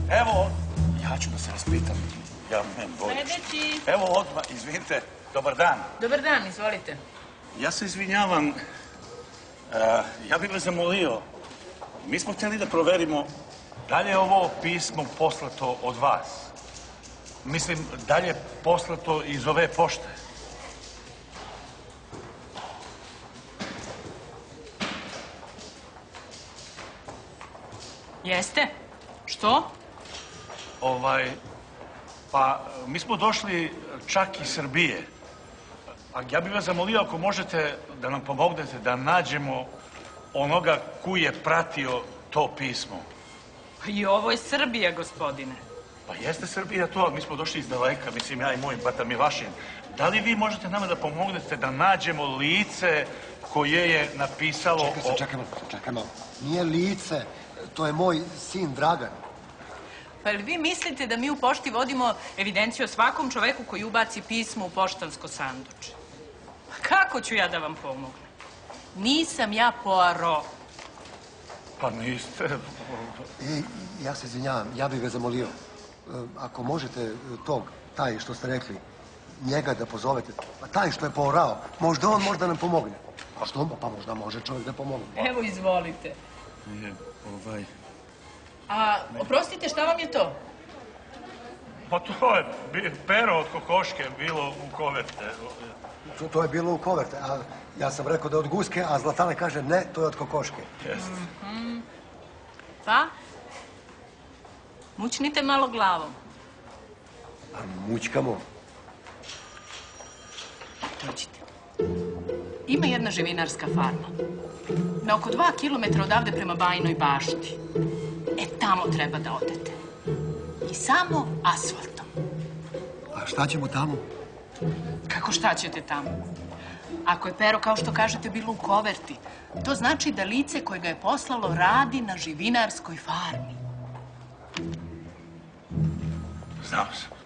Evo, ja ću da se raspitam. Ja nemam bolje. Sledeći. Evo odmah, izvinite, dobar dan. Dobar dan, izvolite. Ja se izvinjavam, ja bih vas zamolio, mi smo htjeli da proverimo da li je ovo pismo poslato od vas. Mislim, da li je poslato iz ove pošte. Jeste? Što? Pa, mi smo došli čak iz Srbije. A ja bih vas zamolio ako možete da nam pomognete da nađemo onoga koji je pratio to pismo. I ovo je Srbija, gospodine. Pa jeste Srbija to, ali mi smo došli iz daleka, mislim ja i moj bata Milašin. Da li vi možete nama da pomognete da nađemo lice koje je napisalo... Čekaj malo. Nije lice, to je moj sin Dragan. Pa li vi mislite da mi u pošti vodimo evidenciju o svakom čoveku koji ubaci pismo u poštansko sanduče? Kako ću ja da vam pomognem? Nisam ja Poirot. Pa niste... Ja se izvinjavam, ja bih ga zamolio. Ako možete taj što ste rekli, njega da pozovete, pa taj što je Poirot, možda on možda nam pomogne. A što? Pa možda može čovjek da pomogne. Evo, izvolite. A, oprostite, šta vam je to? Pa to je pero od kokoške bilo u koverte. To je bilo u koverte, a ja sam rekao da je od guske, a Zlatana kaže ne, to je od kokoške. Jeste. Pa? Mućnite malo glavom. A mućkamo. Dođite. Ima jedna živinarska farma. Na oko 2 kilometra odavde prema Bajinoj bašti. Tamo treba da odete. I samo asfaltom. A šta ćemo tamo? Kako šta ćete tamo? Ako je pero, kao što kažete, bilo u koverti, to znači da lice koje ga je poslalo radi na živinarskoj farmi. Znao sam.